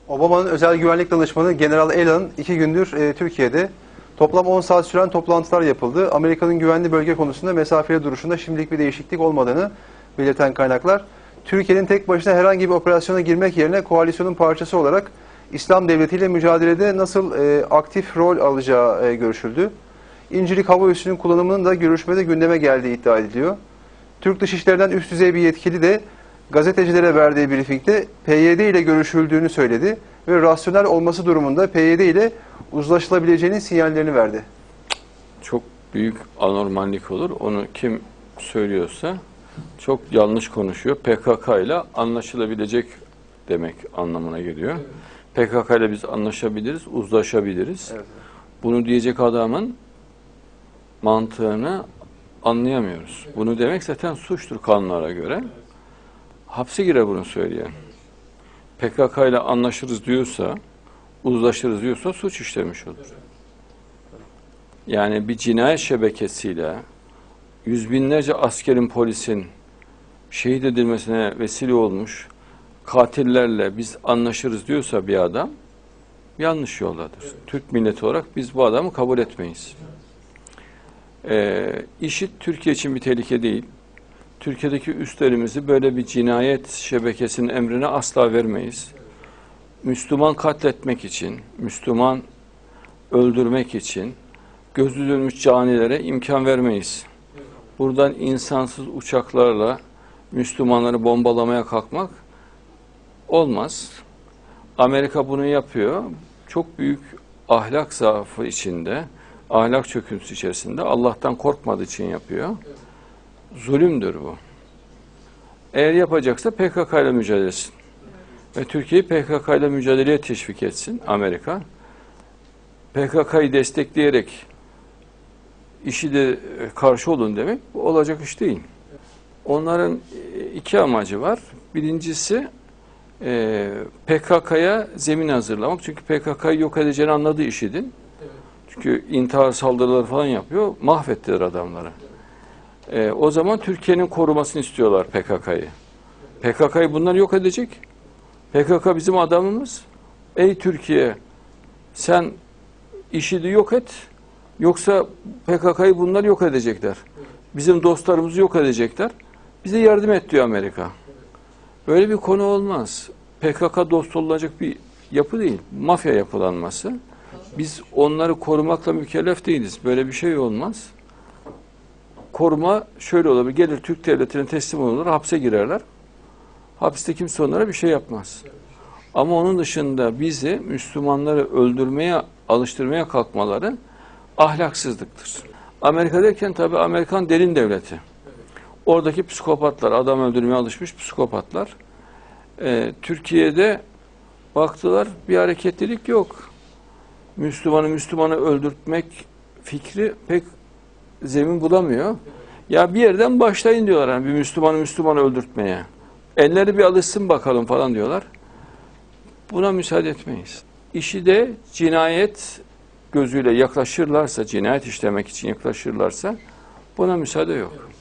Obama'nın özel güvenlik danışmanı General Allen 2 gündür Türkiye'de. Toplam 10 saat süren toplantılar yapıldı. Amerika'nın güvenli bölge konusunda mesafeli duruşunda şimdilik bir değişiklik olmadığını belirten kaynaklar, Türkiye'nin tek başına herhangi bir operasyona girmek yerine koalisyonun parçası olarak İslam Devleti ile mücadelede nasıl aktif rol alacağı görüşüldü. İncirlik hava üssünün kullanımının da görüşmede gündeme geldiği iddia ediliyor. Türk Dışişleri'nden üst düzey bir yetkili de gazetecilere verdiği briefingde PYD ile görüşüldüğünü söyledi ve rasyonel olması durumunda PYD ile uzlaşılabileceğinin sinyallerini verdi. Çok büyük anormallik olur. Onu kim söylüyorsa çok yanlış konuşuyor. PKK ile anlaşılabilecek demek anlamına geliyor. Evet. PKK ile biz anlaşabiliriz, uzlaşabiliriz. Evet. Bunu diyecek adamın mantığını anlayamıyoruz. Evet. Bunu demek zaten suçtur kanunlara göre. Evet. Hapse girer bunu söyleyen. PKK ile anlaşırız diyorsa, uzlaşırız diyorsa suç işlemiş olur. Yani bir cinayet şebekesiyle yüz binlerce askerin, polisin şehit edilmesine vesile olmuş katillerle biz anlaşırız diyorsa bir adam yanlış yoldadır. Evet. Türk milleti olarak biz bu adamı kabul etmeyiz. İşit Türkiye için bir tehlike değil. Türkiye'deki üslerimizi böyle bir cinayet şebekesinin emrine asla vermeyiz. Müslüman katletmek için, Müslüman öldürmek için gözü dönmüş canilere imkan vermeyiz. Buradan insansız uçaklarla Müslümanları bombalamaya kalkmak olmaz. Amerika bunu yapıyor. Çok büyük ahlak zaafı içinde, ahlak çöküntüsü içerisinde, Allah'tan korkmadığı için yapıyor. Zulümdür bu. Eğer yapacaksa PKK ile mücadele etsin. Ve Türkiye'yi PKK ile mücadeleye teşvik etsin Amerika. PKK'yı destekleyerek işi de karşı olun demek bu olacak iş değil. Onların iki amacı var. Birincisi PKK'ya zemin hazırlamak. Çünkü PKK'yı yok edeceğini anladığı IŞİD'in. Çünkü intihar saldırıları falan yapıyor. Mahvettiler adamları. O zaman Türkiye'nin korumasını istiyorlar PKK'yı. PKK'yı bunlar yok edecek. PKK bizim adamımız. Ey Türkiye, sen IŞİD'i yok et. Yoksa PKK'yı bunlar yok edecekler. Bizim dostlarımızı yok edecekler. Bize yardım et diyor Amerika. Böyle bir konu olmaz. PKK dost olacak bir yapı değil. Mafya yapılanması. Biz onları korumakla mükellef değiliz. Böyle bir şey olmaz. Koruma şöyle olabilir. Gelir Türk devletine teslim olurlar, hapse girerler. Hapiste kimse onlara bir şey yapmaz. Ama onun dışında bizi Müslümanları öldürmeye, alıştırmaya kalkmaları ahlaksızlıktır. Amerika derken tabii Amerikan derin devleti. Oradaki psikopatlar, adam öldürmeye alışmış psikopatlar. Türkiye'de baktılar bir hareketlilik yok. Müslümanı öldürtmek fikri pek zemin bulamıyor. Ya bir yerden başlayın diyorlar yani bir Müslümanı öldürtmeye. Elleri bir alışsın bakalım falan diyorlar. Buna müsaade etmeyiz. İşi de cinayet gözüyle yaklaşırlarsa, cinayet işlemek için yaklaşırlarsa buna müsaade yok.